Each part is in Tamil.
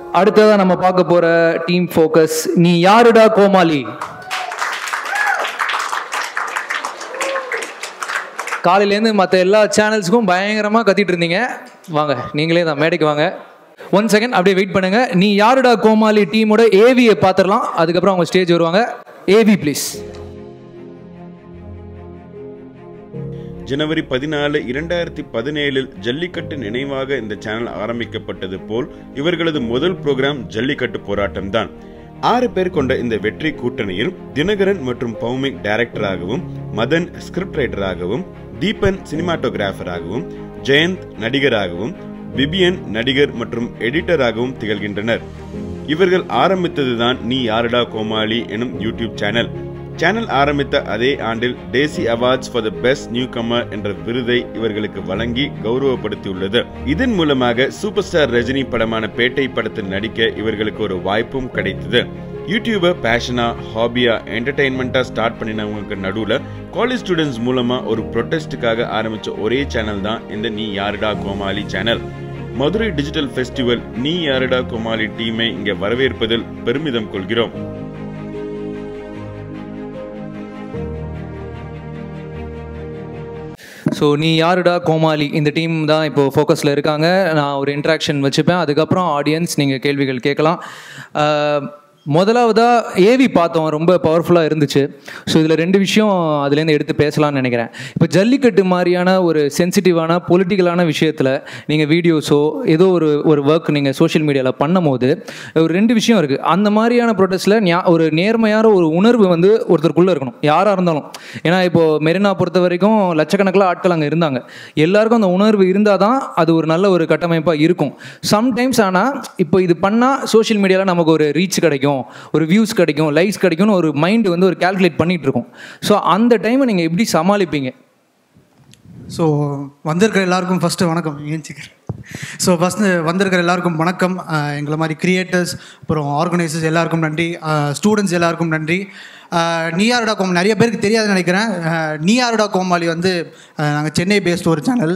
அடுத்ததா நம்ம பார்க்க போற டீம் ஃபோக்கஸ், நீ யாருடா கோமாளி. காலையிலேருந்து மற்ற எல்லா சேனல்ஸுக்கும் பயங்கரமாக கத்திட்டு இருந்தீங்க. வாங்க, நீங்களே தான் மேடைக்கு வாங்க. 1 செகண்ட் அப்படியே வெயிட் பண்ணுங்க. நீ யாருடா கோமாளி டீமோட ஏவியை பார்த்துடலாம், அதுக்கப்புறம் அவங்க ஸ்டேஜ் வருவாங்க. AV please. ஜனவரி 14, 2017 ஜல்லிக்கட்டு நினைவாக இந்த சேனல் ஆரம்பிக்கப்பட்டது போல் இவர்களது முதல் புரோகிராம் ஜல்லிக்கட்டு போராட்டம் தான். 6 பேர் கொண்ட இந்த வெற்றி கூட்டணியில் தினகரன் மற்றும் பௌமிக் டைரக்டராகவும், மதன் ஸ்கிரிப்ட் ரைட்டராகவும், தீபன் சினிமாட்டோகிராஃபராகவும், ஜெயந்த் நடிகராகவும், விபியன் நடிகர் மற்றும் எடிட்டராகவும் திகழ்கின்றனர். இவர்கள் ஆரம்பித்ததுதான் நீ யாருடா கோமாளி எனும் யூடியூப் சேனல். சேனல் ஆரம்பித்த அதே ஆண்டில் டேசி awards for the best newcomer என்ற விருதை இவர்களுக்கு வழங்கி கௌரவப்படுத்தியுள்ளது. இதன் மூலமாக சூப்பர் ஸ்டார் ரஜினி படமான பேட்டை படத்தில் நடிக்க இவர்களுக்கு ஒரு வாய்ப்பும் கிடைத்தது. யூடியூபர் பேஷனா, ஹாபியா, என்டர்டைன்மெண்டா ஸ்டார்ட் பண்ணினவங்களுக்கு நடுவுல காலேஜ் ஸ்டூடெண்ட்ஸ் மூலமா ஒரு ப்ரொடெஸ்டுக்காக ஆரம்பிச்ச ஒரே சேனல் தான் இந்த Nee Yaaruda Komali channel. Madurai digital festival Nee Yaaruda கோமாளி டீமை இங்க வரவேற்பதில் பெருமிதம் கொள்கிறோம். ஸோ நீ யாருடா கோமாளி இந்த டீம் தான் இப்போது ஃபோக்கஸில் இருக்காங்க. நான் ஒரு இன்ட்ராக்ஷன் வச்சுப்பேன், அதுக்கப்புறம் ஆடியன்ஸ் நீங்கள் கேள்விகள் கேட்கலாம். முதலாவதாக ஏவி பார்த்தோம், ரொம்ப பவர்ஃபுல்லாக இருந்துச்சு. ஸோ இதில் 2 விஷயம் அதுலேருந்து எடுத்து பேசலாம்னு நினைக்கிறேன். இப்போ ஜல்லிக்கட்டு மாதிரியான ஒரு சென்சிட்டிவான பொலிட்டிக்கலான விஷயத்தில் நீங்கள் வீடியோஸோ ஏதோ ஒரு ஒர்க் நீங்கள் சோஷியல் மீடியாவில் பண்ணும் போது ஒரு 2 விஷயம் இருக்குது. அந்த மாதிரியான ப்ரொடெஸ்ட்டில் ஒரு நேர்மையான ஒரு உணர்வு வந்து ஒருத்தருக்குள்ளே இருக்கணும், யாராக இருந்தாலும். ஏன்னா இப்போது மெரினா பொறுத்த வரைக்கும் லட்சக்கணக்கில் ஆட்கள் அங்கே இருந்தாங்க. எல்லாருக்கும் அந்த உணர்வு இருந்தால் தான் அது ஒரு நல்ல ஒரு கட்டமைப்பாக இருக்கும். சம்டைம்ஸ் ஆனால் இப்போ இது பண்ணால் சோஷியல் மீடியாவில் நமக்கு ஒரு ரீச் கிடைக்கும், ஒரு வியூஸ் கிடைக்கும், லைக்ஸ் கிடைக்கும்னு ஒரு மைண்ட் வந்து ஒரு கால்குலேட் பண்ணிட்டு இருக்கும். ஸோ அந்த டைமை நீங்கள் எப்படி சமாளிப்பீங்க? ஸோ வந்திருக்கிற எல்லாருக்கும் ஃபஸ்ட்டு வணக்கம். ஸோ ஃபஸ்ட்டு வந்திருக்கிற எல்லாருக்கும் வணக்கம். எங்களை மாதிரி கிரியேட்டர்ஸ், அப்புறம் ஆர்கனைசர்ஸ் எல்லாருக்கும் நன்றி, ஸ்டூடெண்ட்ஸ் எல்லாருக்கும் நன்றி. நீ யாருடா கோமாளி நிறைய பேருக்கு தெரியாதுன்னு நினைக்கிறேன். நீ யாருடா கோமாளி வந்து நாங்கள் சென்னை பேஸ்ட் ஒரு சேனல்.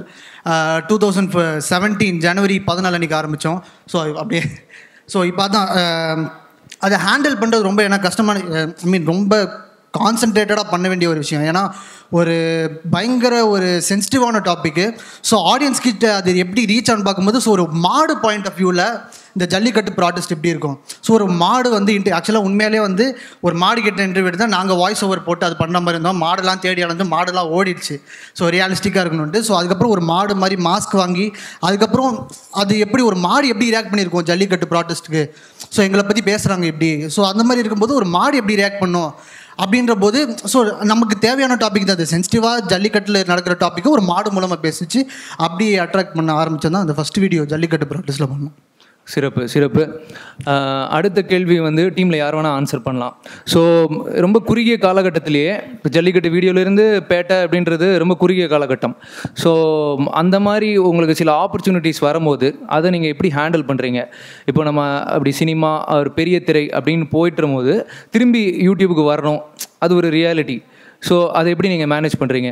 2017 ஜனவரி 14 அன்றைக்கி ஆரம்பித்தோம். ஸோ அப்படியே இப்போ அதான் அதை ஹேண்டில் பண்ணுறது ரொம்ப எனக்கு கஷ்டமான, ரொம்ப கான்சன்ட்ரேட்டடாக பண்ண வேண்டிய ஒரு விஷயம். ஏன்னா ஒரு பயங்கர ஒரு சென்சிட்டிவான டாப்பிக்கு. ஸோ ஆடியன்ஸ் கிட்ட அது எப்படி ரீச் ஆன்னு பார்க்கும்போது, ஸோ ஒரு மாடு பாயிண்ட் ஆஃப் வியூவில் இந்த ஜல்லிக்கட்டு ப்ராடக்ட் எப்படி இருக்கும். ஸோ ஒரு மாடு வந்து ஆக்சுவலாக உண்மையிலே வந்து ஒரு மாடு கிட்ட இன்டர்வியூ எடுத்தால் நாங்கள் வாய்ஸ் ஓவர் போட்டு அது பண்ணுற மாதிரி இருந்தோம். மாடெல்லாம் தேடி அலைஞ்சு மாடெல்லாம் ஓடிடுச்சு. ஸோ ரியலிஸ்டிக்காக இருக்கணும்ட்டு. ஸோ அதுக்கப்புறம் ஒரு மாடு மாதிரி மாஸ்க் வாங்கி அதுக்கப்புறம் அது எப்படி ஒரு மாடு எப்படி ரியாக்ட் பண்ணியிருக்கோம் ஜல்லிக்கட்டு ப்ராடக்ட்டுக்கு. ஸோ எங்களை பற்றி பேசுகிறாங்க எப்படி. ஸோ அந்த மாதிரி இருக்கும்போது ஒரு மாடு எப்படி ரியாக்ட் பண்ணும் அப்படின்ற போது, ஸோ நமக்கு தேவையான டாபிக் தான் அது. சென்சிட்டிவாக ஜல்லிக்கட்டில் நடக்கிற டாப்பிக்கு ஒரு மாடு மூலமாக பேசிச்சு அப்படி அட்ராக்ட் பண்ண ஆரம்பித்தோம் தான் அந்த ஃபஸ்ட் வீடியோ ஜல்லிக்கட்டு ப்ராக்டிஸில் பண்ணோம். சிறப்பு சிறப்பு. அடுத்த கேள்வி வந்து டீமில் யார் வேணால் ஆன்சர் பண்ணலாம். ஸோ ரொம்ப குறுகிய காலகட்டத்திலேயே இப்போ ஜல்லிக்கட்டு வீடியோலேருந்து பேட்டை அப்படின்றது ரொம்ப குறுகிய காலகட்டம். ஸோ அந்த மாதிரி உங்களுக்கு சில ஆப்பர்ச்சுனிட்டிஸ் வரும்போது அதை நீங்கள் எப்படி ஹேண்டில் பண்ணுறீங்க? இப்போ நம்ம அப்படி சினிமா ஒரு பெரிய திரை அப்படின்னு போயிட்டுரும் போது திரும்பி யூடியூபுக்கு வரணும், அது ஒரு ரியாலிட்டி. ஸோ அதை எப்படி நீங்கள் மேனேஜ் பண்ணுறீங்க?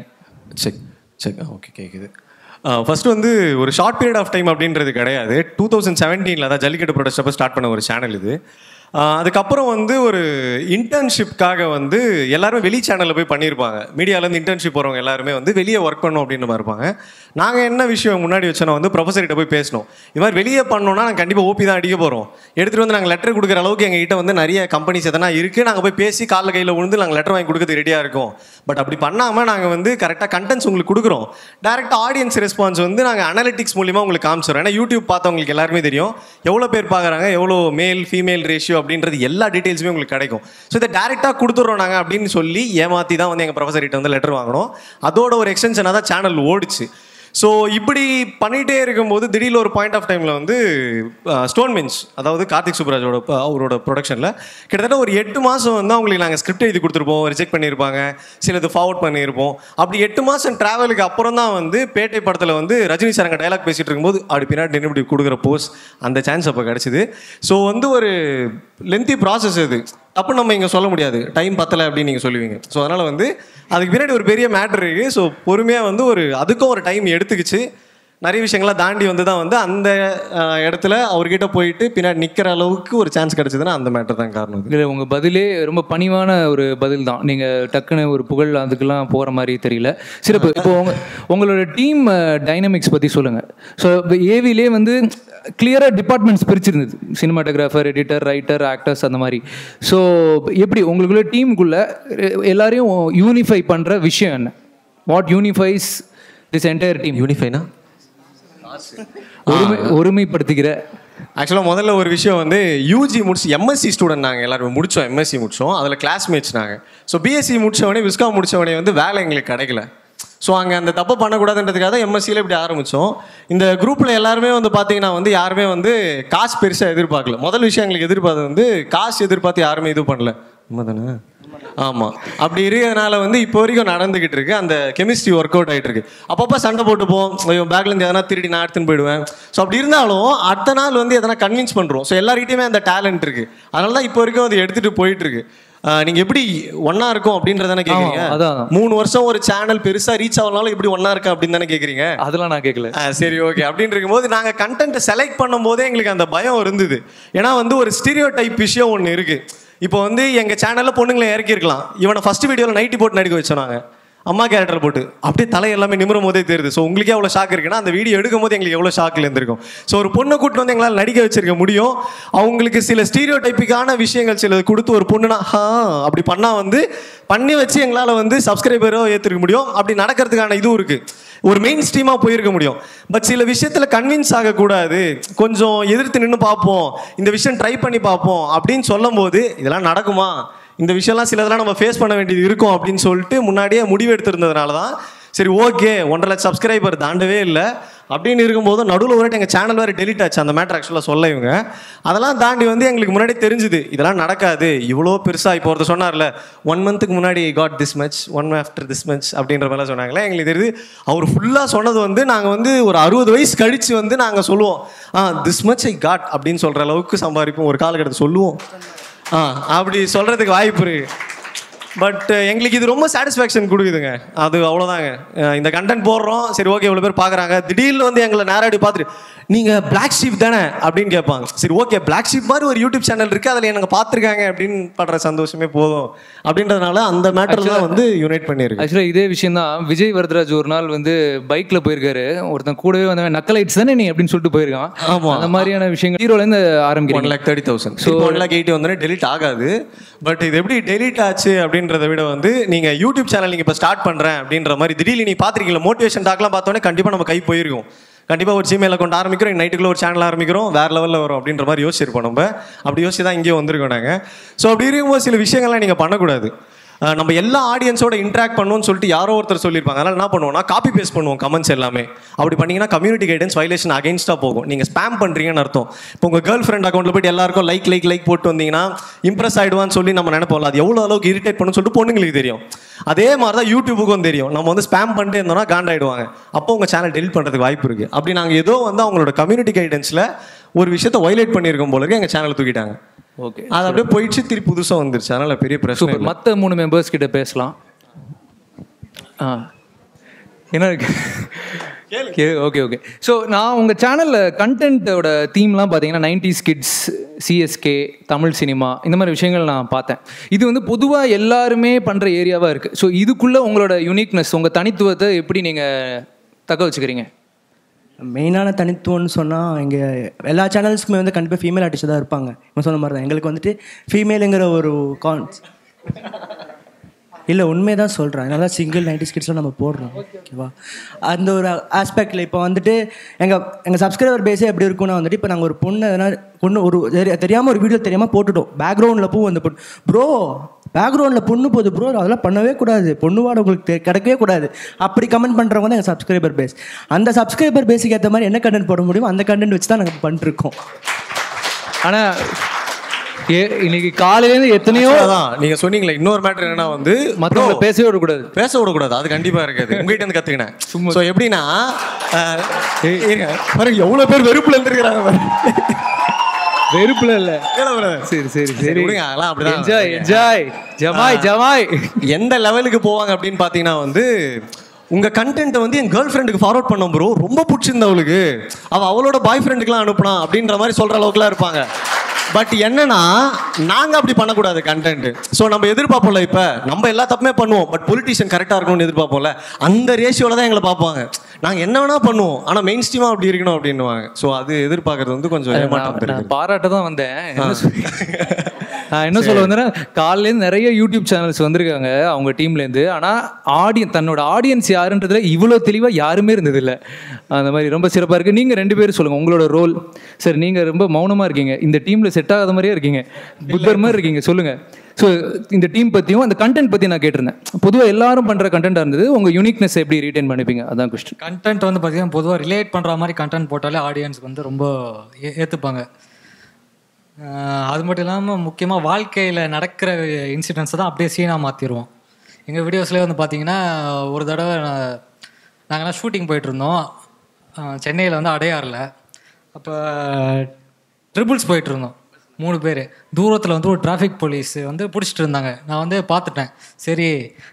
ஓகே, கேட்குது. ஃபஸ்ட்டு வந்து ஒரு ஷார்ட் பீரியட் ஆஃப் டைம் அப்படின்றது கிடையாது. 2017 தான் ஜல்லிக்கட்டு ப்ரொடக்ட் அப்போ ஸ்டார்ட் பண்ண ஒரு சேனல் இது. அதுக்கப்புறம் வந்து ஒரு இன்டர்ன்ஷிப்காக வந்து எல்லாருமே வெளி சேனலில் போய் பண்ணியிருப்பாங்க. மீடியாவிலேருந்து இன்டர்ன்ஷிப் போகிறவங்க எல்லாருமே வந்து வெளியே ஒர்க் பண்ணணும் அப்படின்னு மாதிரி இருப்பாங்க. நாங்கள் என்ன விஷயம் முன்னாடி வச்சோன்னா வந்து ப்ரொஃபஸர்கிட்ட போய் பேசணும். இது மாதிரி வெளியே பண்ணோன்னா நாங்கள் கண்டிப்பாக ஓபி தான் அடிக்க போகிறோம், எடுத்துகிட்டு வந்து நாங்கள் லெட்டர் கொடுக்குற அளவுக்கு எங்ககிட்ட வந்து நிறைய கம்பெனிஸ் எதனா இருக்குது, நாங்கள் போய் பேசி காலில் கையில் விழுந்து நாங்கள் லெட்டர் வாங்கி கொடுக்குறது ரெடியாக இருக்கும். பட் அப்படி பண்ணாமல் நாங்கள் வந்து கரெக்டாக கண்டென்ட்ஸ் உங்களுக்கு கொடுக்குறோம். டேரெக்டாக ஆடியன்ஸ் ரெஸ்பான்ஸ் வந்து நாங்கள் அனலிட்டிக்ஸ் மூலிமா உங்களுக்கு காமிச்சிடுறோம். ஏன்னா யூடியூப் பார்த்தவங்களுக்கு எல்லாருமே தெரியும் எவ்வளோ பேர் பார்க்குறாங்க, எவ்வளோ மேல் ஃபீமேல் ரேஷியோ அப்படின்றது எல்லா டீட்டெயில்ஸுமே உங்களுக்கு கிடைக்கும். ஸோ இதை டேரெக்டாக கொடுத்துட்றோம் நாங்கள் அப்படின்னு சொல்லி ஏமாற்றி தான் வந்து எங்கள் ப்ரொஃபஸர்கிட்ட வந்து லெட்டர் வாங்கினோம். அதோட ஒரு எக்ஸ்டென்ஷனாக தான் சேனல் ஓடிச்சு. ஸோ இப்படி பண்ணிகிட்டே இருக்கும்போது திடீர்னு ஒரு பாயிண்ட் ஆஃப் டைமில் வந்து ஸ்டோன் பெஞ்ச், அதாவது கார்த்திக் சுப்ராஜோட அவரோட ப்ரொடக்ஷனில் கிட்டத்தட்ட ஒரு 8 மாதம் வந்து அவங்களுக்கு நாங்கள் ஸ்கிரிப்ட் எழுதி கொடுத்துருப்போம், ரிஜெக்ட் பண்ணியிருப்பாங்க, சிலது ஃபார்வர்ட் பண்ணியிருப்போம். அப்படி 8 மாதம் ட்ராவலுக்கு அப்புறம் தான் வந்து பேட்டை படத்தில் வந்து ரஜினி சார் அங்கே டைலாக் பேசிகிட்டு இருக்கும்போது அப்படி பின்னாடி நின்று இப்படி கொடுக்குற போஸ் அந்த சான்ஸ் அப்போ கிடச்சிது. ஸோ வந்து ஒரு லென்த்தி ப்ராசஸ் அது. அப்போ நம்ம இங்கே சொல்ல முடியாது டைம் பத்தலை அப்படின்னு நீங்கள் சொல்லுவீங்க. ஸோ அதனால் வந்து அதுக்கு பின்னாடி ஒரு பெரிய மேட்ரு இருக்குது. ஸோ பொறுமையாக வந்து அதுக்கும் ஒரு டைம் எடுத்துக்கிச்சு. நிறைய விஷயங்கள்லாம் தாண்டி வந்து தான் வந்து அந்த இடத்துல அவர்கிட்ட போயிட்டு பின்னாடி நிற்கிற அளவுக்கு ஒரு சான்ஸ் கிடைச்சதுன்னா அந்த மேட்டர் தான் காரணம். இல்லை உங்கள் பதிலே ரொம்ப பணிவான ஒரு பதில் தான். நீங்கள் டக்குன்னு ஒரு புகழ் அதுக்கெல்லாம் போகிற மாதிரி தெரியல. சிறப்பு. இப்போ உங்களோட டீம் டைனமிக்ஸ் பற்றி சொல்லுங்கள். ஸோ ஏவிலே வந்து கிளியராக டிபார்ட்மெண்ட்ஸ் பிரிச்சிருந்தது, சினிமாட்டோகிராஃபர், எடிட்டர், ரைட்டர், ஆக்டர்ஸ் அந்த மாதிரி. ஸோ எப்படி உங்களுக்குள்ள டீமுக்குள்ளே எல்லாரையும் யூனிஃபை பண்ணுற விஷயம் என்ன? What unifies this entire team? யூனிஃபைனா ஒருமைப்படுத்திக்கிற. ஆக்சுவலாக முதல்ல ஒரு விஷயம் வந்து யூஜி முடிச்சு எம்எஸ்சி ஸ்டூடெண்ட் நாங்கள் எல்லாரும் முடித்தோம். எம்எஸ்சி முடித்தோம், அதில் கிளாஸ்மேட்ஸ் நாங்கள். ஸோ பிஎஸ்சி முடித்தவொடனே விஸ்காம் முடித்தவொடனே வந்து வேலை எங்களுக்கு கிடைக்கல. ஸோ அங்கே அந்த தப்பு பண்ணக்கூடாதுன்றதுக்காக தான் எம்எஸ்சியில் இப்படி ஆரம்பித்தோம். இந்த குரூப்பில் எல்லாருமே வந்து பார்த்தீங்கன்னா வந்து யாருமே வந்து காசு பெருசாக எதிர்பார்க்கல. முதல் விஷயம் எங்களுக்கு எதிர்பார்த்தது வந்து காசு எதிர்பார்த்து யாருமே இது பண்ணல. உண்மை தானே? ஆமாம். அப்படி இருக்கிறதுனால வந்து இப்போ வரைக்கும் நடந்துக்கிட்டு இருக்கு. அந்த கெமிஸ்ட்ரி ஒர்க் அவுட் ஆகிட்டு இருக்கு. அப்பப்போ சண்டை போட்டுப்போம், பேக்லேருந்து எதனா திருடி நான் எடுத்துன்னு போயிடுவேன். ஸோ அப்படி இருந்தாலும் அடுத்த நாள் வந்து எதனா கன்வின்ஸ் பண்ணுறோம். ஸோ எல்லார்கிட்டையுமே அந்த டேலண்ட் இருக்குது. அதனால தான் இப்போ வரைக்கும் அது எடுத்துகிட்டு போயிட்டு இருக்கு. நீங்கள் எப்படி ஒன்றா இருக்கும் அப்படின்றதானே கேட்குறீங்க? 3 வருஷம் ஒரு சேனல் பெருசாக ரீச் ஆகனாலும் எப்படி ஒன்றா இருக்கா அப்படின்னு தானே கேட்குறீங்க? அதெல்லாம் நான் கேட்கல. சரி, ஓகே. அப்படின்னு இருக்கும்போது நாங்கள் கண்டென்ட்டை செலக்ட் பண்ணும் போதே எங்களுக்கு அந்த பயம் இருந்தது. ஏன்னா வந்து ஒரு ஸ்டீரியோ டைப் விஷயம் ஒன்று இருக்குது. இப்போ வந்து எங்கள் சேனலில் பொண்ணுங்களை இறக்கிருக்கலாம். இவனை ஃபஸ்ட் வீடியோவில் நைட்டி போட்டு நடிக்க வச்சோனாங்க, அம்மா கேரக்டர் போட்டு. அப்படியே தலை எல்லாமே நிமிரும் போதே தெரியுது. ஸோ உங்களுக்கே எவ்வளோ ஷாக் இருக்குன்னா அந்த வீடியோ எடுக்கும் போது எங்களுக்கு எவ்வளோ ஷாக்கில் இருந்திருக்கும். ஸோ ஒரு பொண்ணை கூட்டு வந்து எங்களால் நடிக்க வச்சிருக்க முடியும். அவங்களுக்கு சில ஸ்டீரியோ டைப்பிக்கான விஷயங்கள் சில கொடுத்து ஒரு பொண்ணுனா அப்படி பண்ணால் வந்து பண்ணி வச்சு எங்களால் வந்து சப்ஸ்கிரைபரோ ஏற்றுக்க முடியும். அப்படி நடக்கிறதுக்கான இதுவும் இருக்குது. ஒரு மெயின் ஸ்ட்ரீமாக போயிருக்க முடியும். பட் சில விஷயத்தில் கன்வின்ஸ் ஆகக்கூடாது, கொஞ்சம் எதிர்த்து நின்று பார்ப்போம், இந்த விஷயம் ட்ரை பண்ணி பார்ப்போம் அப்படின்னு சொல்லும் போது இதெல்லாம் நடக்குமா, இந்த விஷயம்லாம் சிலதெல்லாம் நம்ம ஃபேஸ் பண்ண வேண்டியது இருக்கும் அப்படின்னு சொல்லிட்டு முன்னாடியே முடிவு எடுத்திருந்ததுனால தான் சரி ஓகே 1.5 லட்சம் சப்ஸ்கிரைபர் தாண்டவே இல்லை அப்படின்னு இருக்கும்போது நடுவில் ஒரு எங்கள் சேனல் வேறு டெலிட் ஆச்சு. அந்த மேட்டர் ஆக்சுவலாக சொல்ல இவங்க அதெல்லாம் தாண்டி வந்து எங்களுக்கு முன்னாடி தெரிஞ்சுது இதெல்லாம் நடக்காது. இவ்வளோ பெருசாக இப்போ ஒருத்தர் சொன்னார்ல 1 மந்த்துக்கு முன்னாடி got this much, 1 after this much அப்படின்ற மாதிரிலாம் சொன்னாங்களே. எங்களுக்கு தெரியுது அவர் ஃபுல்லாக சொன்னது வந்து நாங்கள் வந்து ஒரு 60 வயசு கழித்து வந்து நாங்கள் சொல்லுவோம் திஸ் மச் ஐ காட் அப்படின்னு சொல்கிற அளவுக்கு சம்பாதிப்போம் ஒரு காலகட்டத்தை சொல்லுவோம். அப்படி சொல்கிறதுக்கு வாய்ப்பு இருக்குது. பட் எங்களுக்கு இது ரொம்ப சாட்டிஸ்ஃபேக்ஷன் கொடுக்குதுங்க. அது அவ்வளோதாங்க. இந்த கண்டென்ட் போடுறோம், சரி ஓகே இவ்வளோ பேர் பார்க்குறாங்க. திடீர்னு வந்து எங்களை நேராடி பார்த்துட்டு நீங்கள் பிளாக் ஷீப் தானே அப்படின்னு கேட்பாங்க. சரி ஓகே பிளாக் ஷீப் மாதிரி ஒரு யூடியூப் சேனல் இருக்குது, அதில் எனக்கு பார்த்துருக்காங்க அப்படின்னு படுற சந்தோஷமே போதும் அப்படின்றதுனால அந்த மேட்டரில் வந்து யூனைட் பண்ணியிருக்கு. ஆக்சுவலாக இதே விஷயம் தான் விஜய் வரதராஜ் ஒரு நாள் வந்து பைக்கில் போயிருக்காரு. ஒருத்தன் கூடவே வந்து நக்கலைட்ஸ் தானே நீ அப்படின்னு சொல்லிட்டு போயிருக்கான். ஆமாம், அந்த மாதிரியான விஷயங்கள் ஹீரோலேருந்து ஆரம்பிக்கிறேன். 1,30,000 ஸோ 1,80,000 வந்தோடனே டெலிட் ஆகாது. பட் இது எப்படி டெலிட் ஆச்சு அப்படின்றத விட வந்து நீங்கள் யூடியூப் சேனல் நீங்கள் இப்போ ஸ்டார்ட் பண்ணுறேன் அப்படின்ற மாதிரி திடீர்னு நீ பார்த்துருக்கீங்களா, மோட்டிவேஷன் டாக்லாம் பார்த்தோன்னே கண்டிப்பாக நம்ம கை போயிருக்கும். கண்டிப்பாக ஒரு ஜிமெயில் அக்கௌண்ட் ஆரம்பிக்கிறோம், நைட்டுக்குள்ள ஒரு சேனல் ஆரம்பிக்கிறோம், வேறு லெவலில் வரும் அப்படின்ற மாதிரி யோசிச்சிருப்போம். நம்ம அப்படி யோசிச்சு தான் இங்கே வந்திருக்கோம் நாங்கள். ஸோ அப்படி இருக்கும்போது சில விஷயங்கள்லாம் நீங்கள் பண்ணக்கூடாது. நம்ம எல்லா ஆடியன்ஸோட இன்ட்ராக்ட் பண்ணணும்னு சொல்லிட்டு யாரோ ஒருத்தர் சொல்லியிருப்பாங்க. அதனால் என்ன பண்ணுவோம்னா காப்பி பேஸ்ட் பண்ணுவோம் கமெண்ட்ஸ் எல்லாமே. அப்படி பண்ணிங்கன்னா கம்யூனிட்டி கைடன்ஸ் வயலேஷன் அகைன்ஸ்டாக போகும். நீங்கள் ஸ்பேம் பண்ணுறீங்கன்னு அர்த்தம். இப்போ உங்கள் கேர்ள் ஃப்ரெண்ட் அக்கௌண்ட்டில் போய்ட்டு எல்லாருக்கும் லைக் போட்டு வந்தீங்கன்னா இம்ப்ரெஸ் ஆகிடுவான்னு சொல்லி நம்ம நினைப்போம்ல, அது எவ்வளோ அளவுக்கு இரிட்டேட் பண்ணுன்னு சொல்லிட்டு பொண்ணுங்களுக்கு தெரியும். அதே மாதிரி தான் யூடியூபுக்கும் தெரியும். நம்ம வந்து ஸ்பேம் பண்ணிட்டு இருந்தோம்னா காண்டாயிடுவாங்க. அப்போ உங்கள் சேனல் டெலிட் பண்ணுறதுக்கு வாய்ப்பு இருக்குது. அப்படி நாங்கள் ஏதோ வந்து அவங்களோட கம்யூனிட்டி கைடன்ஸில் ஒரு விஷயத்தை வயலேட் பண்ணியிருக்கோம் போல இருக்கு, எங்கள் சேனலை தூக்கிட்டாங்க. ஓகே, அது அப்படியே போயிடுச்சு, திருப்பி புதுசாக வந்துருச்சு. அதனால் பெரிய பிரச்சனை. மற்ற 3 மெம்பர்ஸ் கிட்ட பேசலாம். என்ன இருக்கு? ஓகே. ஸோ நான் உங்கள் சேனலில் கண்டென்ட்டோட தீம்லாம் பார்த்தீங்கன்னா 90s kids, CSK, Tamil cinema, இந்த மாதிரி விஷயங்கள் நான் பார்த்தேன். இது வந்து பொதுவாக எல்லாருமே பண்ணுற ஏரியாவாக இருக்குது. ஸோ இதுக்குள்ளே உங்களோட யூனிக்னஸ், உங்கள் தனித்துவத்தை எப்படி நீங்கள் தக்க வச்சுக்கிறீங்க? மெயினான தனித்துவம்னு சொன்னால் இங்கே எல்லா சேனல்ஸுக்குமே வந்து கண்டிப்பாக ஃபீமேல் ஆர்டிஸ்ட் தான் இருப்பாங்க. இப்போ சொன்ன மாதிரி தான் எங்களுக்கு வந்துட்டு ஃபீமேலுங்கிற ஒரு இல்லை உண்மையை தான் சொல்கிறேன். அதனால சிங்கிள் 90s கிட்ஸில் நம்ம போடுறோம். ஓகேவா? அந்த ஒரு ஆஸ்பெக்டில் இப்போ வந்துட்டு எங்கள் சப்ஸ்கிரைபர் பேஸே எப்படி இருக்குன்னா வந்துட்டு இப்போ நாங்கள் ஒரு பொண்ணு எதனா ஒரு தெரியாமல் ஒரு வீடியோ தெரியாமல் போட்டுட்டோம். பேக்ரவுண்டில் பூ வந்து ப்ரோ பேக்ரவுண்டில் பொண்ணு போகுது ப்ரோ, அதெல்லாம் பண்ணவே கூடாது, பொண்ணு வாட உங்களுக்கு கிடைக்கவே கூடாது அப்படி கமெண்ட் பண்ணுறவங்க தான் எங்கள் சப்ஸ்கிரைபர் பேஸ். அந்த சப்ஸ்கிரைபர் பேஸுக்கு ஏற்ற மாதிரி என்ன கண்டென்ட் போட முடியுமோ அந்த கண்டென்ட் வச்சு தான் நாங்கள் பண்ணிருக்கோம். ஆனால் இன்னைக்கு காலையிலேருந்து எத்தனையோ தான் நீங்கள் சொன்னீங்களே. இன்னொரு மேட்டர் என்னன்னா வந்து மற்றவங்களை பேசவே விடக்கூடாது. அது கண்டிப்பாக இருக்காது. உங்ககிட்ட இருந்து கற்றுக்கினேன். ஸோ எப்படின்னா எவ்வளோ பேர் வெறுப்பில் இருந்துருக்கிறாங்க. வெறுப்புல இல்ல. சரி அதெல்லாம் அப்படிதான். என்ஜாய் ஜமாய். எந்த லெவலுக்கு போவாங்க அப்படின்னு பார்த்தீங்கன்னா வந்து உங்கள் கண்டென்ட்டை வந்து என் கேர்ள் ஃப்ரெண்டுக்கு ஃபார்வர்ட் பண்ணோம் ப்ரோ, ரொம்ப பிடிச்சிருந்த அவளுக்கு, அவளோட பாய் ஃப்ரெண்டுக்குலாம் அனுப்புனா அப்படின்ற மாதிரி சொல்கிற அளவுக்குலாம் இருப்பாங்க. பட் என்னன்னா நாங்கள் அப்படி பண்ணக்கூடாது கண்டென்ட். ஸோ நம்ம எதிர்பார்ப்போம்ல, இப்போ நம்ம எல்லா தப்புமே பண்ணுவோம், பட் பொலிட்டிஷியன் கரெக்டாக இருக்கணும்னு எதிர்பார்ப்போம்ல. அந்த ரேஷியோவில் தான் எங்களை பார்ப்பாங்க. நாங்கள் என்ன வேணா பண்ணுவோம், ஆனால் மெயின் ஸ்ட்ரீமாக அப்படி இருக்கணும் அப்படின்னுவாங்க. ஸோ அது எதிர்பார்க்கறது வந்து கொஞ்சம் ஏமாற்றம். பாராட்ட தான் வந்தேன். நான் என்ன சொல்ல வந்தேன்னா, காலையிலேருந்து நிறைய யூடியூப் சேனல்ஸ் வந்திருக்காங்க அவங்க டீம்லேருந்து. ஆனால் தன்னோட ஆடியன்ஸ் யாருன்றதுல இவ்வளோ தெளிவாக யாருமே இருந்ததில்லை. அந்த மாதிரி ரொம்ப சிறப்பாக இருக்குது. நீங்கள் 2 பேரும் சொல்லுங்கள் உங்களோட ரோல். சார் நீங்கள் ரொம்ப மௌனமாக இருக்கீங்க, இந்த டீமில் செட் ஆகாத மாதிரியே இருக்கீங்க, புத்தர் மாதிரி இருக்கீங்க, சொல்லுங்கள். ஸோ இந்த டீம் பற்றியும் அந்த கண்டென்ட் பற்றி நான் கேட்டிருந்தேன். பொதுவாக எல்லாரும் பண்ணுற கண்டென்ட்டாக இருந்தது, உங்கள் யூனிக்னஸ் எப்படி ரீட்டைன் பண்ணிப்பீங்க, அதான் கொஸ்டின். கண்டென்ட் வந்து பார்த்தீங்கன்னா பொதுவாக ரிலேட் பண்ணுற மாதிரி கண்டென்ட் போட்டாலே ஆடியன்ஸ்க்கு வந்து ரொம்ப ஏற்றுப்பாங்க. அது மட்டும் இல்லாமல் முக்கியமாக வாழ்க்கையில் நடக்கிற இன்சிடென்ட்ஸை தான் அப்படியே சீனாக மாற்றிடுவோம். எங்கள் வீடியோஸ்லேயே வந்து பார்த்தீங்கன்னா ஒரு தடவை நாங்கள்லாம் ஷூட்டிங் போயிட்டுருந்தோம் சென்னையில் வந்து அடையாறில். அப்போ ட்ரிபிள்ஸ் போயிட்டுருந்தோம் 3 பேர். தூரத்தில் வந்து ஒரு டிராஃபிக் போலீஸ் வந்து பிடிச்சிட்டு இருந்தாங்க. நான் வந்து பார்த்துட்டேன், சரி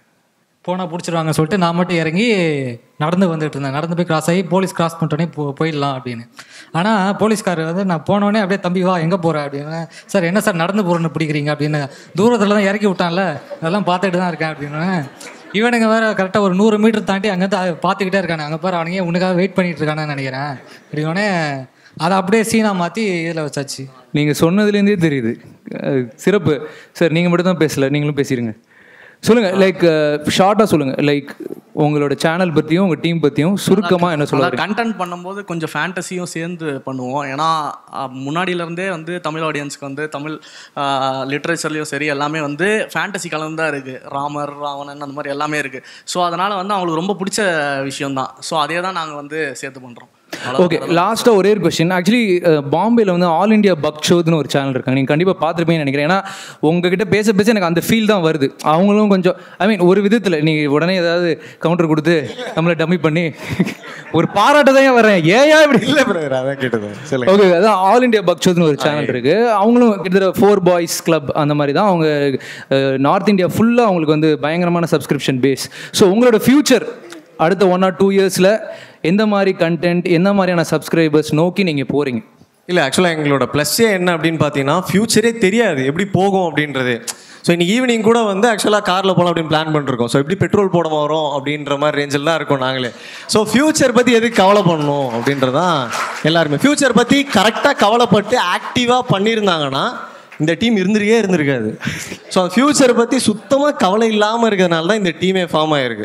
போனால் பிடிச்சிருவாங்க சொல்லிட்டு நான் மட்டும் இறங்கி நடந்து வந்துட்டு இருந்தேன். நடந்து போய் கிராஸ் ஆகி போலீஸ் கிராஸ் பண்ணிட்டோன்னே போயிடலாம் அப்படின்னு. ஆனால் போலீஸ்கார் வந்து நான் போனோடனே அப்படியே தம்பி வா எங்கே போகிற அப்படின்னு. சார் என்ன சார் நடந்து போகிறேன்னு பிடிக்கிறீங்க அப்படின்னு. தூரத்தில் தான் இறக்கி விட்டான்ல, அதெல்லாம் பார்த்துட்டு தான் இருக்கேன் அப்படின்னு. இவனுங்க வேறு கரெக்டாக ஒரு 100 மீட்டர் தாண்டி அங்கேருந்து பார்த்துக்கிட்டே இருக்கானு. அங்கே பாரு அவனுங்க உனக்காக வெயிட் பண்ணிட்டு இருக்கானு நினைக்கிறேன் அப்படின்னோடனே அதை அப்படியே சீனாக மாற்றி இதில் வச்சாச்சு. நீங்கள் சொன்னதுலேருந்தே தெரியுது. சிறப்பு சார். நீங்கள் மட்டும் தான் பேசலை, நீங்களும் பேசிடுங்க. சொல்லுங்கள், லைக் ஷார்ட்டாக சொல்லுங்கள், லைக் உங்களோட சேனல் பற்றியும் உங்கள் டீம் பற்றியும் சுருக்கமாக என்ன சொல்லுங்கள். கண்டென்ட் பண்ணும்போது கொஞ்சம் ஃபேண்டஸியும் சேர்ந்து பண்ணுவோம். ஏன்னா முன்னாடியிலேருந்தே வந்து தமிழ் ஆடியன்ஸ்க்கு வந்து தமிழ் லிட்ரேச்சர்லேயும் சரி எல்லாமே வந்து ஃபேண்டசி கலந்து தான் இருக்குது. ராமர், ராவணன் அந்த மாதிரி எல்லாமே இருக்குது. ஸோ அதனால் வந்து அவங்களுக்கு ரொம்ப பிடிச்ச விஷயம்தான். ஸோ அதே தான் நாங்கள் வந்து சேர்த்து பண்ணுறோம். ஓகே, லாஸ்ட்டாக ஒரே ஒரு கொஸ்டின். ஆக்சுவலி பாம்பேயில் வந்து ஆல் இண்டியா பக் ஷோன்னு ஒரு சேனல் இருக்காங்க, நீங்கள் கண்டிப்பாக பார்த்துருப்பீங்கன்னு நினைக்கிறேன். ஏன்னா உங்ககிட்ட பேச எனக்கு அந்த ஃபீல் தான் வருது. அவங்களும் கொஞ்சம் ஒரு விதத்தில் நீங்கள் உடனே ஏதாவது கவுண்டர் கொடுத்து நம்மளை டம்மி பண்ணி ஒரு பாராட்ட தான் வரேன், ஏயா இப்படி இல்லை அதான் கேட்டது. ஓகே, அதான் ஆல் இண்டியா பக் ஷோன்னு ஒரு சேனல் இருக்குது. அவங்களும் கிட்டத்தட்ட 4 பாய்ஸ் கிளப் அந்த மாதிரி தான். அவங்க நார்த் இந்தியா ஃபுல்லாக அவங்களுக்கு வந்து பயங்கரமான சப்ஸ்கிரிப்ஷன் பேஸ். ஸோ உங்களோட ஃபியூச்சர் அடுத்த 1 or 2 இயர்ஸில் எந்த மாதிரி கண்டென்ட், எந்த மாதிரியான சப்ஸ்கிரைபர்ஸ் நோக்கி நீங்கள் போகிறீங்க? இல்லை, ஆக்சுவலாக எங்களோட ப்ளஸ்ஸே என்ன அப்படின்னு பார்த்தீங்கன்னா, ஃபியூச்சரே தெரியாது எப்படி போகும் அப்படின்றது. ஸோ இன்னைக்கு ஈவினிங் கூட வந்து ஆக்சுவலாக காரில் போகலாம் அப்படின்னு பிளான் பண்ணிருக்கோம். ஸோ எப்படி பெட்ரோல் போட வரோம் அப்படின்ற மாதிரி ரேஞ்சில் தான் இருக்கோம் நாங்களே. ஸோ ஃபியூச்சர் பற்றி எதுக்கு கவலை பண்ணணும் அப்படின்றதான் எல்லாருமே. ஃபியூச்சர் பற்றி கரெக்டாக கவலைப்பட்டு ஆக்டிவாக பண்ணியிருந்தாங்கன்னா இந்த டீம் இருந்திருக்காது. ஸோ ஃபியூச்சரை பற்றி சுத்தமாக கவலை இல்லாமல் இருக்கிறதுனால தான் இந்த டீமே ஃபார்ம் ஆகிருக்கு.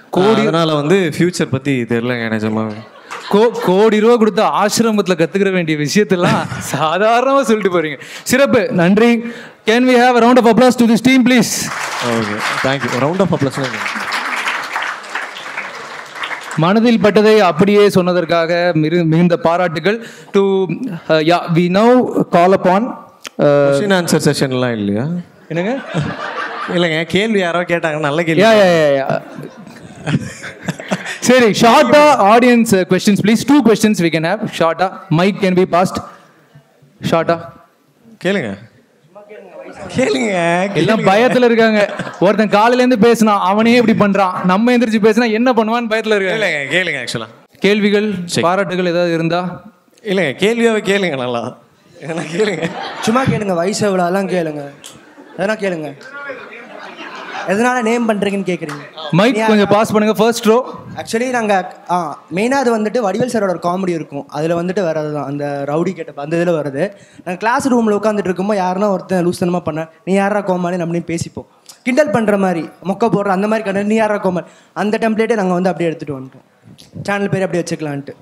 அதனால வந்து ஃபியூச்சர் பற்றி தெரியலங்க நிஜமாவே. கோடி ரூபா கொடுத்த ஆசிரமத்தில் கற்றுக்கிற வேண்டிய விஷயத்தெல்லாம் சாதாரணமாக சொல்லிட்டு போகிறீங்க. சிறப்பு, நன்றி. Can we have a round of applause to this team please? Okay, thank you. Round of applause. மனதில் பட்டதை அப்படியே சொன்னதற்காக மிகுந்த பாராட்டுகள். Do we now call upon question answer sessionலாம் இல்லையா? என்னங்க? இல்லைங்க, கேள்வி யாரோ கேட்டாங்க, நல்ல கேள்வி. சரி, ஷார்ட்டா audience questions please. 2 questions we can have. ஷார்ட்டா mic can be passed. ஷார்ட்டா கேளுங்க. எல்லாம் பயத்துல இருக்காங்க. ஒருத்தன் காலையில இருந்து பேசினா அவனே இப்படி பண்றான், நம்ம எந்திரிச்சு பேசினா என்ன பண்ணுவான்னு பயத்துல இருக்காங்க. கேளுங்க. ஆக்சுவலா கேள்விகள், பாராட்டுகள் ஏதாவது இருந்தா இல்லைங்க, கேள்வியாவே கேளுங்க. நல்லா என்ன கேளுங்க, சும்மா கேளுங்க. வயசு எவ்வளோ அதெல்லாம் கேளுங்க. எதனா கேளுங்க. எதனால நேம் பண்ணுறீங்கன்னு கேட்குறீங்க. மைக் கொஞ்சம் பாஸ் பண்ணுங்க. First row. ஆக்சுவலி நாங்கள் மெயினாக அது வந்துட்டு வடிவேல் சாரோட ஒரு காமெடி இருக்கும், அதில் வந்துட்டு வரது தான் அந்த ரவுடி கேட்டப்ப அந்த இதில் வருது. நாங்கள் கிளாஸ் ரூமில் உட்காந்துட்டு இருக்கும்போது யாருன்னா ஒருத்தன் லூஸ்தனமாக பண்ண, நீ யாரா கோமாளி நம்மளையும் பேசிப்போம், கிண்டல் பண்ணுற மாதிரி மொக்க போடுற அந்த மாதிரி கண்டென்ட், நீ யாரா கோமாளி அந்த டெம்ப்ளேட்டே நாங்கள் வந்து அப்படியே எடுத்துகிட்டு வந்துட்டோம். சேனல் பேர் அப்படியே வச்சுக்கலான்ட்டு.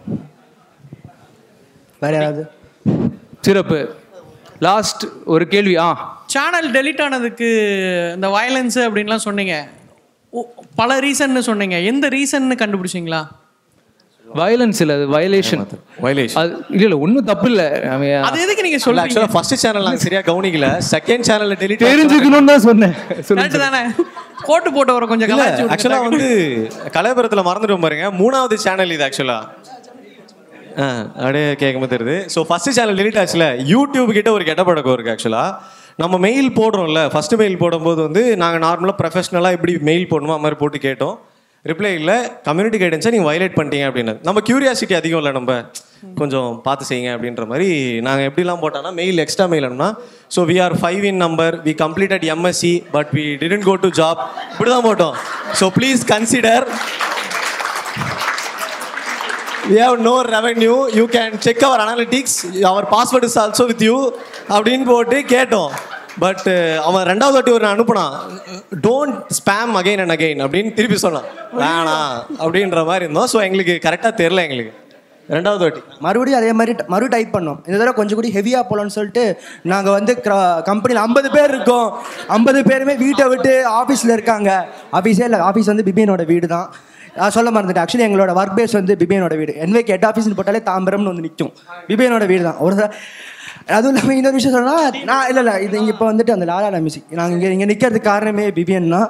வேறு யாராவது? சிறப்பு. லாஸ்ட் ஒரு கேள்வி. சேனல் டெலிட் ஆனதுக்கு இந்த வயலன்ஸு அப்படின்லாம் சொன்னீங்க, பல ரீசன்னு சொன்னீங்க, எந்த ரீசன்னு கண்டுபிடிச்சிங்களா? வயலன்ஸ் இல்ல, அது வயலேஷன். அது இல்ல ஒன்றும் தப்பு இல்லை. அது எதுக்கு நீங்க சொல்றீங்க? ஃபர்ஸ்ட் சேனல் நாங்கள் சரியா கவனிக்கல, செகண்ட் சேனல்ல டெலிட் தெரிஞ்சுக்கணும்னு தான் சொன்னேன். கரெக்ட் தானே? கோட்டு போட்டு வர கொஞ்சம் கலாச்சி. ஆக்சுவலா வந்து கலைபுரத்தில் மறந்துட்டு பாருங்க, 3வது சேனல் இது ஆக்சுவலா. அப்படியே கேட்கும்போது தெரியுது. ஸோ ஃபர்ஸ்ட் சேனல் டெலிட் ஆச்சுல, யூடியூப் கிட்ட ஒரு கெட்ட பழக்கம் இருக்குது. ஆக்சுவலாக நம்ம மெயில் போடுறோம்ல, ஃபஸ்ட்டு மெயில் போடும்போது வந்து நாங்கள் நார்மலாக ப்ரொஃபஷ்னலாக எப்படி மெயில் போடணுமோ அது மாதிரி போட்டு கேட்டோம். ரிப்ளை இல்லை, கம்யூனிட்டி கைடன்ஸை நீங்கள் வயலேட் பண்ணிட்டீங்க அப்படின்னு. நம்ம கியூரியாசிட்டி அதிகம் இல்லை, நம்ம கொஞ்சம் பார்த்து செய்யுங்க அப்படின்ற மாதிரி நாங்கள் எப்படிலாம் போட்டோம்னா மெயில் எக்ஸ்ட்ரா மெயில் அனுப்புனா, so we are 5 in number, we completed MSc but we didn't go to job, இப்படி தான் போட்டோம். So please consider, we have no revenue, you can check our analytics, our password is also with you அப்படின்னு போட்டு கேட்டோம். பட் அவன் 2வது வாட்டி ஒரு அனுப்புனான், don't spam again and again அப்படின்னு திருப்பி சொன்னான், வேணாம் அப்படின்ற மாதிரி இருந்தோம். ஸோ எங்களுக்கு கரெக்டாக தெரில, எங்களுக்கு 2வது வாட்டி மறுபடியும் அதே மாதிரி டைப் பண்ணோம். இந்த தடவை கொஞ்சம் கூட ஹெவியாக போகலான்னு சொல்லிட்டு நாங்கள் வந்து கம்பெனியில் 50 பேர் இருக்கோம், 50 பேருமே வீட்டை விட்டு ஆஃபீஸில் இருக்காங்க. ஆஃபீஸே இல்லை, ஆஃபீஸ் வந்து பிபியனோட வீடு தான். நான் சொல்ல மறந்துட்டேன், ஆக்சுவலி எங்களோட ஒர்க் பேஸ் வந்து பிபியனோட வீடு. என்வேக்கு ஹெட் ஆஃபீஸ்னு போட்டாலே தாம்பரம்னு வந்து நிற்கும், பிபியனோட வீடு தான். ஒரு அதுவும் இல்லாமல் இன்னொரு விஷயம் சொன்னால், நான் இல்லை இது இங்கே இப்போ வந்துட்டு அந்த லாலா மியூசிக் நாங்கள் இங்கே நிற்கிறதுக்கு காரணமே பிபிஎன் தான்.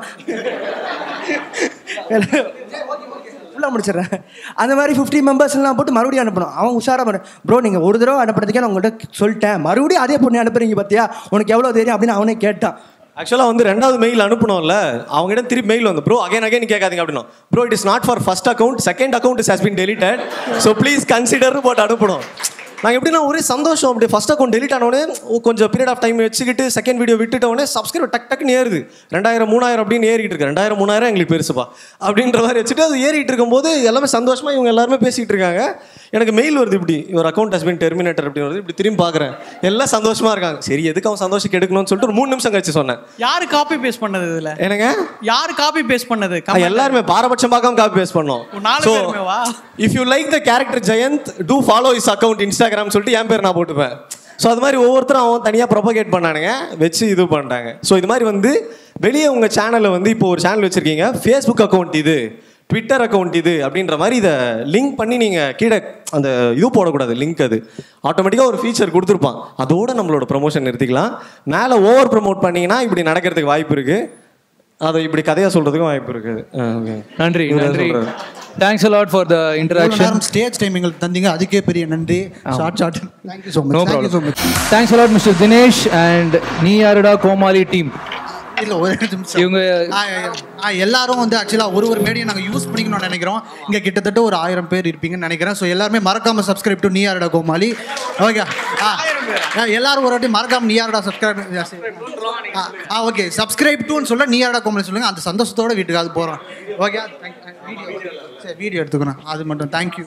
ஃபுல்லாக முடிச்சிடுறேன். அந்த மாதிரி 50 மெம்பர்ஸ்லாம் போட்டு மறுபடியும் அனுப்பணும். அவன் உஷாராக பண்ண, ப்ரோ நீங்கள் ஒரு தடவை அனுப்புறதுக்கே நான் உங்கள்கிட்ட சொல்லிட்டேன், மறுபடியும் அதே பொண்ணு அனுப்புறீங்க பார்த்தியா, உனக்கு எவ்வளோ தெரியும் அப்படின்னு அவனே கேட்டான். ஆக்சுவலாக வந்து 2வது மெயில் அனுப்பணும்ல, அவங்ககிட்ட திருப்பி மெயில் வந்து, ப்ரோ அகைன் கேட்காதீங்க அப்படின்னா, bro it is not for first account, second account has been deleted, so please consider போட்டு அனுப்பணும். நாங்கள் எப்படின்னா ஒரே சந்தோஷம், அப்படி ஃபர்ஸ்ட் அக்கௌண்ட் டெலிட் ஆனோடனே கொஞ்சம் பீரியட் ஆஃப் டைம் வச்சுக்கிட்டு செகண்ட் வீடியோ விட்டுட்டோடனே சப்ஸ்கிரைபர் டக்குன்னு ஏறுது, 2000 3000 அப்படின்னு ஏறிட்டு இருக்கு. 2000 3000 எங்களுக்கு பெருசுப்பா அப்படின்ற மாதிரி வச்சுட்டு அது ஏறிட்டு இருக்கும்போது எல்லாமே சந்தோஷமாக இவங்க எல்லாருமே பேசிகிட்டு இருக்காங்க. எனக்கு மெயில் வருது, இப்படி ஒரு அக்கௌண்ட் ஹஸ் பீன் டெர்மினேட்டர் அப்படின்னு வருது. இப்படி திரும்பி பார்க்குறேன், எல்லாம் சந்தோஷமாக இருக்காங்க. சரி எதுக்கு அவன் சந்தோஷம் எடுக்கணும்னு சொல்லிட்டு ஒரு 3 நிமிஷம் கழிச்சு சொன்னேன், யாரு காப்பி பேஸ்ட் பண்ணது இதில்? என்னங்க யாரு காப்பி பேஸ்ட் பண்ணது? எல்லாருமே பாரபட்சம் பார்க்காம காப்பி பேஸ்ட் பண்ணோம். So if you like the character Jayanth, do follow his account Instagram சொல்லிட்டு என் பேர் நான் போட்டுப்பேன். ஸோ அது மாதிரி ஒவ்வொருத்தரும் அவன் தனியாக ப்ரொபகேட் பண்ணானுங்க, வச்சு இது பண்ணிட்டாங்க. ஸோ இது மாதிரி வந்து வெளியே உங்கள் சேனலில் வந்து இப்போ ஒரு சேனல் வச்சுருக்கீங்க, ஃபேஸ்புக் அக்கௌண்ட் இது, ட்விட்டர் அக்கௌண்ட் இது அப்படின்ற மாதிரி இதை லிங்க் பண்ணி நீங்கள் கீழே அந்த இது போடக்கூடாது, லிங்க் அது ஆட்டோமேட்டிக்காக ஒரு ஃபீச்சர் கொடுத்துருப்பான், அதோட நம்மளோட ப்ரொமோஷன் நிறுத்திக்கலாம். மேலே ஓவர் ப்ரமோட் பண்ணிங்கன்னா இப்படி நடக்கிறதுக்கு வாய்ப்பு இருக்குது, அதை இப்படி கதையாக சொல்கிறதுக்கும் வாய்ப்பு இருக்குது. நன்றி நன்றி, thanks a lot for the interaction. Stage time எங்களுக்கு தந்தீங்க, அதுக்கே பெரிய நன்றி. Short thank you so much. No problem. Thanks a lot Mr. Dinesh and நீ யாருடா கோமாளி டீம். இல்லை ஒரு நிமிஷம், இவங்க எல்லாரும் வந்து ஆக்சுவலாக ஒரு மேடையை நாங்கள் யூஸ் பண்ணிக்கணும்னு நினைக்கிறோம். இங்கே கிட்டத்தட்ட ஒரு 1000 பேர் இருப்பீங்கன்னு நினைக்கிறேன். ஸோ எல்லாருமே மறக்காமல் சப்ஸ்கிரைப் டு நீ யாருடா கோமாளி. ஓகே, எல்லாரும் ஒரு வாட்டி மறக்காமல் நீ யாருடா சப்ஸ்கிரைப். ஓகே, சப்ஸ்கிரைப் டுன்னு சொல்ல நீ யாருடா கோமாளி சொல்லுங்கள், அந்த சந்தோஷத்தோட வீட்டுக்கு அது போகிறோம். ஓகே, சரி வீடியோ எடுத்துக்கிறேன், அது மட்டும். தேங்க்யூ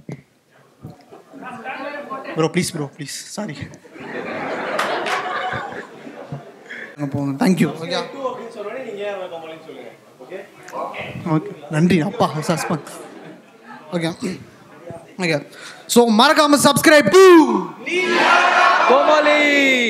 ப்ரோ, ப்ளீஸ் சாரி போங்க. தேங்க்யூ. ஓகே ஓகே, நன்றி அப்பா சஸ்பெண்ட். ஓகே ஓகே, ஸோ மறக்காம சப்ஸ்கிரைப் டு கோமாளி.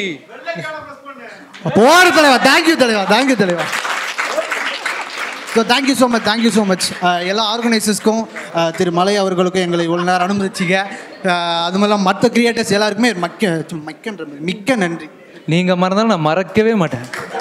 போற தலைவா, தேங்க்யூ தலைவா. ஸோ தேங்க்யூ ஸோ மச் எல்லா ஆர்கனைசர்ஸ்க்கும், திரு மலை அவர்களுக்கும் எங்களை இவ்வளோ நேரம் அனுமதிச்சிங்க. அது மாதிரிலாம் மற்ற கிரியேட்டர்ஸ் எல்லாருக்குமே மிக்க நன்றி. நீங்கள் மறந்தாலும் நான் மறக்கவே மாட்டேன்.